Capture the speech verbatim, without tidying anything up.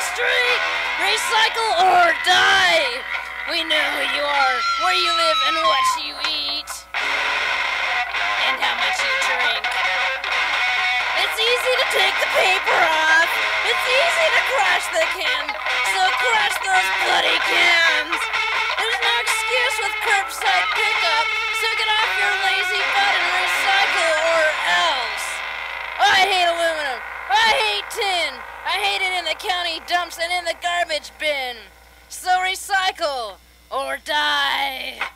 street. Recycle or die. We know who you are, where you live, and what you eat, and how much you drink. It's easy to take the paper off. It's easy to crash the can, so crash those bloody cans. There's no excuse with curbside pickup, so get off your lazy butt and recycle or else. I hate aluminum. I hate tin. I hate it in the county dumps and in the garbage bin. So recycle or die.